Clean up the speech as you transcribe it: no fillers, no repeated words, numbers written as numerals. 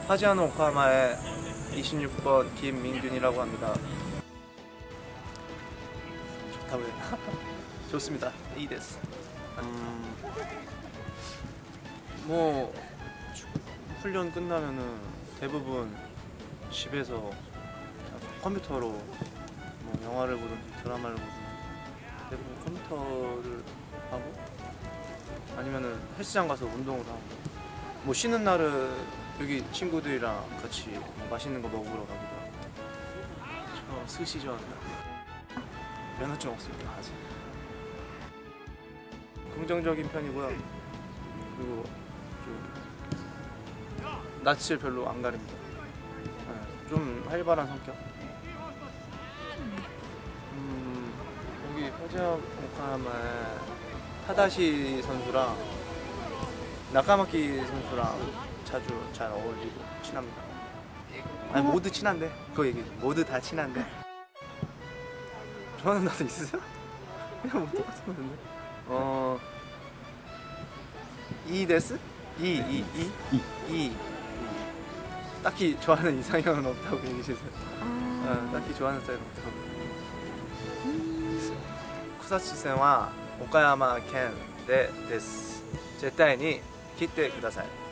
하지아노 오카야마의 26번 김민균이라고 합니다. 좋다고 했나? 좋습니다. 이 데스. 뭐 훈련 끝나면은 대부분 집에서 컴퓨터로 뭐 영화를 보든지 드라마를 보든지 대부분 컴퓨터를 하고 아니면은 헬스장 가서 운동을 하고 뭐 쉬는 날은 여기 친구들이랑 같이 뭐 맛있는 거 먹으러 가기도 하고. 저 스시 좋아합니다. 면허증 없습니다 아직. 긍정적인 편이고요. 그리고 좀 낯을 별로 안 가립니다. 네, 좀 활발한 성격. 여기 하지아노 오카야마에 타다시 선수랑 나카마키 선수랑 자주 잘 어울리고 친합니다. 아니 모두 친한데 그거 얘기. 모두 다 친한데. 좋아하는 나도 있으세요? 그냥 뭐 똑같은 건데. 이 데스? 이 딱히 좋아하는 이상형은 없다고 얘기해주세요. 딱히 좋아하는 스타일은 없다고. 쿠사치-senは岡山県でです。絶対に来てください。